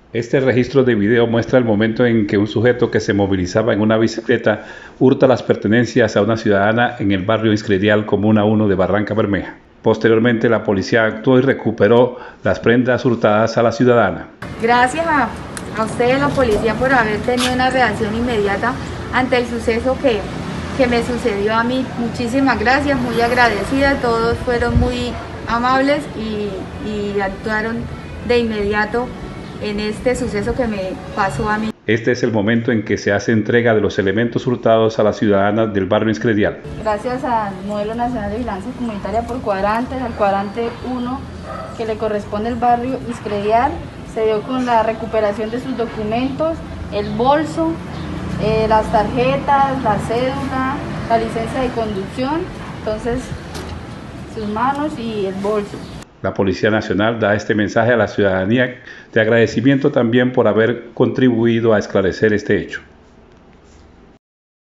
Este registro de video muestra el momento en que un sujeto que se movilizaba en una bicicleta hurta las pertenencias a una ciudadana en el barrio Inscredial, Comuna 1 de Barranca Bermeja. Posteriormente, la policía actuó y recuperó las prendas hurtadas a la ciudadana. Gracias a ustedes, la policía, por haber tenido una reacción inmediata ante el suceso que me sucedió a mí. Muchísimas gracias, muy agradecida. Todos fueron muy amables y actuaron de inmediato en este suceso que me pasó a mí. Este es el momento en que se hace entrega de los elementos hurtados a las ciudadanas del barrio Inscredial. Gracias al Modelo Nacional de Vigilancia Comunitaria por cuadrantes, al cuadrante 1 que le corresponde el barrio Inscredial, se dio con la recuperación de sus documentos, el bolso, las tarjetas, la cédula, la licencia de conducción, entonces sus manos y el bolso. La Policía Nacional da este mensaje a la ciudadanía de agradecimiento también por haber contribuido a esclarecer este hecho.